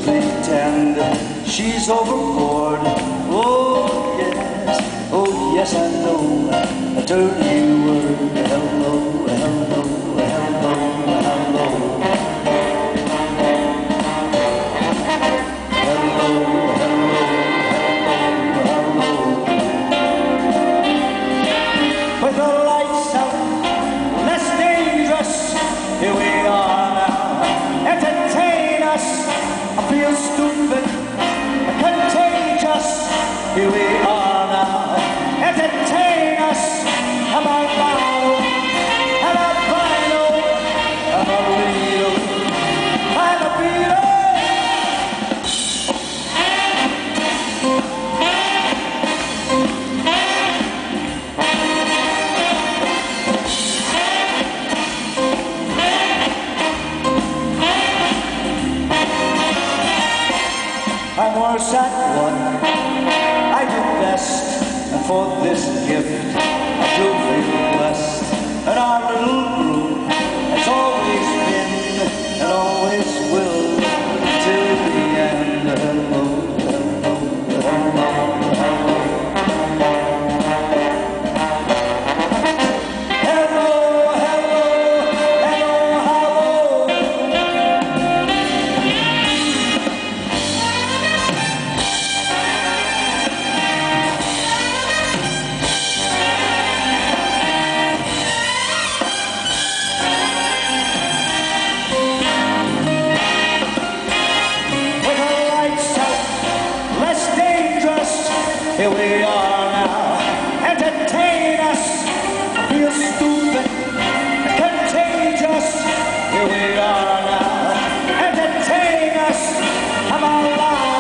pretend she's overboard. Oh yes, I know a dirty word. Hello, hello, hello, hello. Hello, hello, hello, hello. With the lights out, less dangerous, here we are now. Entertain us, I feel stupid, contagious, here we are now. Entertain us, I'm a vinyl, I'm a vinyl, I'm a real, I'm a Beatle. I'm worse at what I do best, and for this gift I do feel blessed. And our little group has always been and always will till the end. Hello, hello, hello, hello. Hello, hello, hello, hello. Here we are now, entertain us, feel stupid, contagious. Here we are now, entertain us, come on.